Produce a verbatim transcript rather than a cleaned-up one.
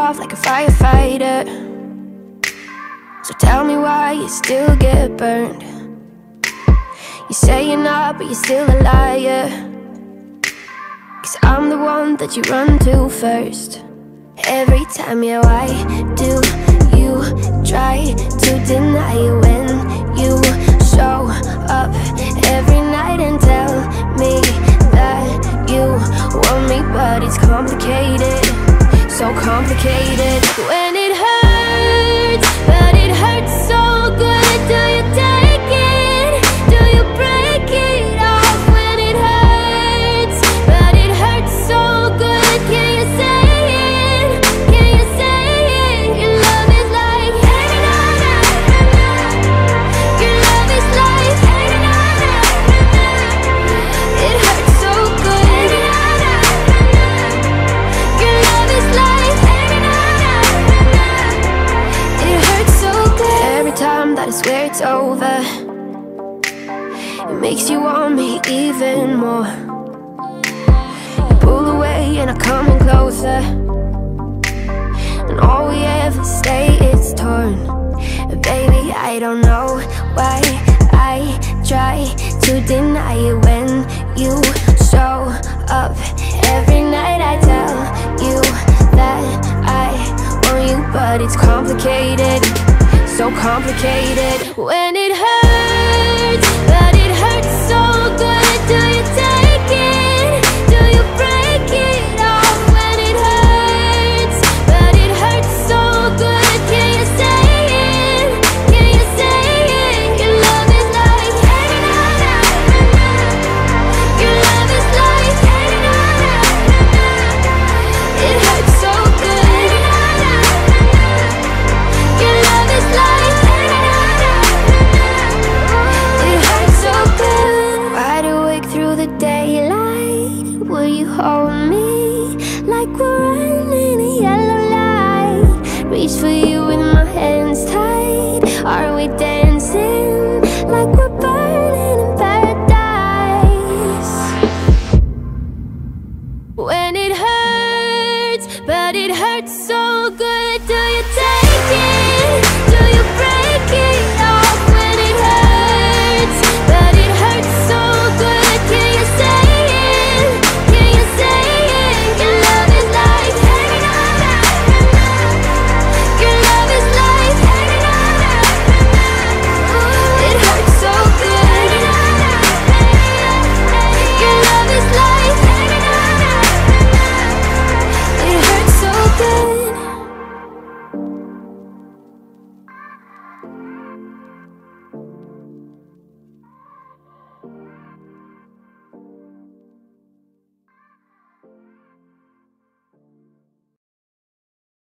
off like a firefighter. So tell me why you still get burned. You say you're not, but you're still a liar. Cause I'm the one that you run to first. Every time, yeah, why do you try to deny when you show up every night and tell me that you want me? But it's complicated, so complicated. When it hurts, but it hurts so good. Do you take it? Do you break it off? When it hurts, but it hurts so good. Can you say it? Can you say it? Your love is like hey, na, na, na, na. Your love is like hey, na, na, na, na. It hurts so good. Hey, na, na, na, na. Your love is like hey, na, na, na, na. It hurts so good. Every time that I swear it's over, it makes you want me even more. You pull away and I come in closer, and all we ever stay is torn. Baby, I don't know why I try to deny it when you show up every night. I tell you that I want you, but it's complicated, so complicated. When it hurts, but it hurts so good. Do you take it? Do you break it off? When it hurts, but it hurts so good. Can you say it? Can you say it? Your love is like hey, na, na, na, na. Your love is like hey, na, na, na, na. It hurts so good. Hey, na, na, na, na. Your love is like hey, na, na, na, na. It hurts so good. Wide awake through the daylight, will you hold me like we're running a yellow light? Reach for you.